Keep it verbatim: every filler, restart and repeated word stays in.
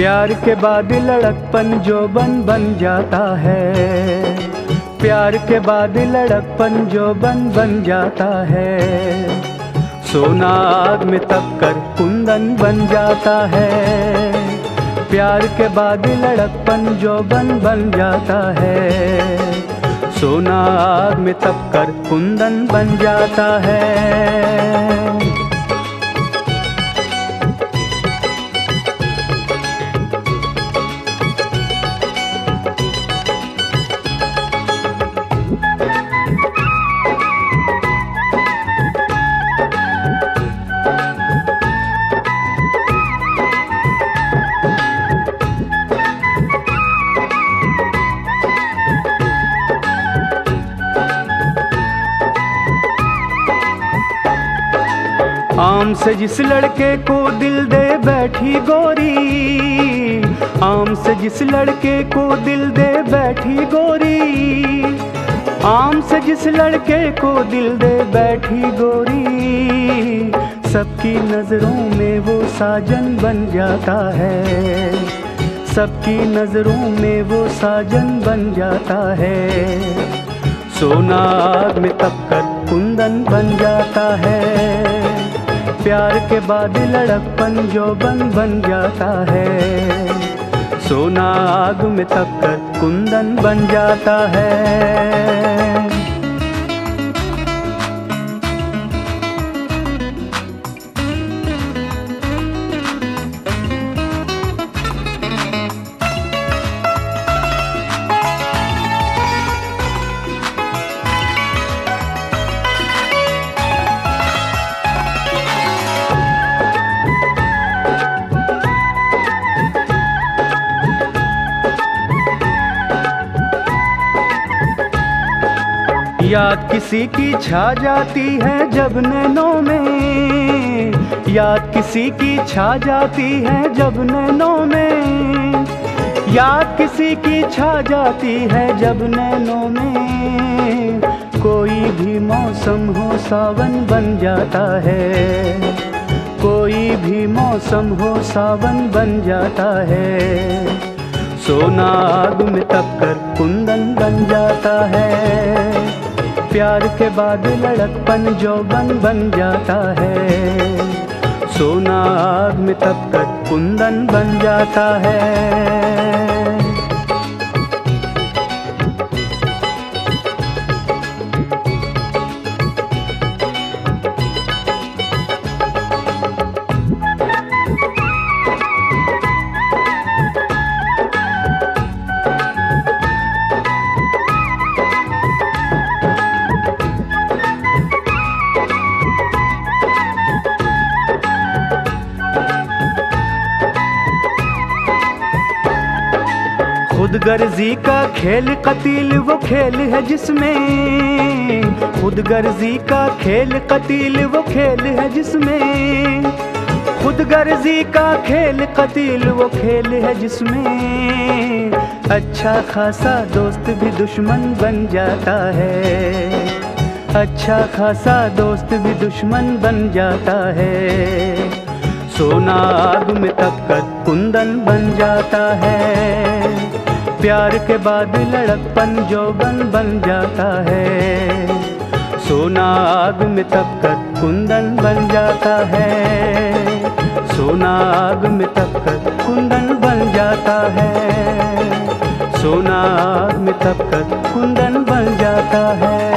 प्यार के बाद लड़कपन जोबन बन जाता है, प्यार के बाद लड़कपन जोबन बन जाता है। सोना आग में तप कर कुंदन बन जाता है, प्यार के बाद लड़कपन जोबन बन जाता है। सोना आग में तप कर कुंदन बन जाता है। आम से जिस लड़के को दिल दे बैठी गोरी, आम से जिस लड़के को दिल दे बैठी गोरी, आम से जिस लड़के को दिल दे बैठी गोरी, सबकी नजरों में वो साजन बन जाता है, सबकी नजरों में वो साजन बन जाता है। सोना आग में तप कर कुंदन बन जाता है, प्यार के बाद लड़कपन जोबन बन जाता है। सोना आग में तप कर कुंदन बन जाता है। याद किसी की छा जाती है जब नैनों में, याद किसी की छा जाती है जब नैनों में, याद किसी की छा जाती है जब नैनों में। कोई भी मौसम हो सावन बन जाता है, कोई भी मौसम हो सावन बन जाता है। सोना आग में तप कर कुंदन बन जाता है, प्यार के बाद लड़कपन जोबन बन जाता है। सोना आग में तप कर कुंदन बन जाता है। खुदगर्जी का खेल कतील वो खेल है जिसमें, खुदगर्जी का खेल कतील वो खेल है जिसमें, खुदगर्जी का खेल कतील वो खेल है जिसमें। अच्छा खासा दोस्त भी दुश्मन बन जाता है, अच्छा खासा दोस्त भी दुश्मन बन जाता है। सोना आग में तप कर कुंदन बन जाता है, प्यार के बाद लड़कपन जोबन बन जाता है। सोना आग में तप कर कुंदन बन जाता है, सोना आग में तप कर कुंदन बन जाता है। सोना आग में तप कर कुंदन बन जाता है।